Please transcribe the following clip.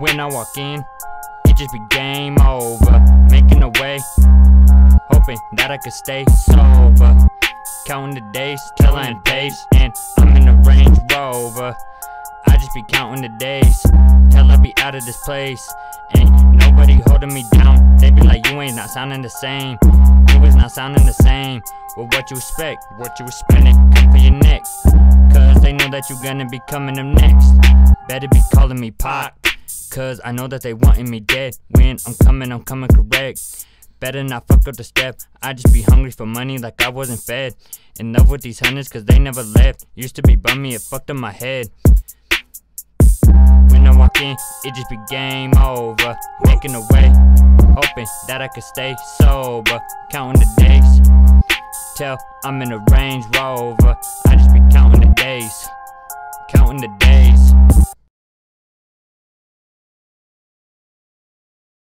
when I walk in, it just be game over. Making a way, hoping that I could stay sober. Counting the days till I ain't pace, and I'm in a Range Rover. I just be counting the days till I be out of this place. Ain't nobody holding me down. They be like, you ain't not sounding the same. You is not sounding the same. Well, what you expect? What you expecting? Come for your neck, cause they know that you gonna be coming up next. Better be calling me Pac, cause I know that they wanting me dead. When I'm coming correct. Better not fuck up the step. I just be hungry for money like I wasn't fed. In love with these hunters cause they never left. Used to be bummy, it fucked up my head. When I walk in, it just be game over. Making a way, hoping that I could stay sober. Counting the days till I'm in a Range Rover. I just be counting the days, counting the days.